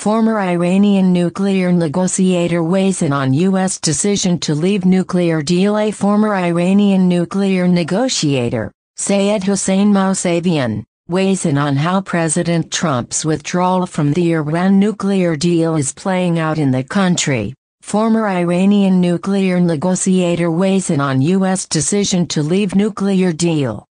Former Iranian nuclear negotiator weighs in on U.S. decision to leave nuclear deal. A former Iranian nuclear negotiator, Seyed Hossein Mousavian, weighs in on how President Trump's withdrawal from the Iran nuclear deal is playing out in the country. Former Iranian nuclear negotiator weighs in on U.S. decision to leave nuclear deal.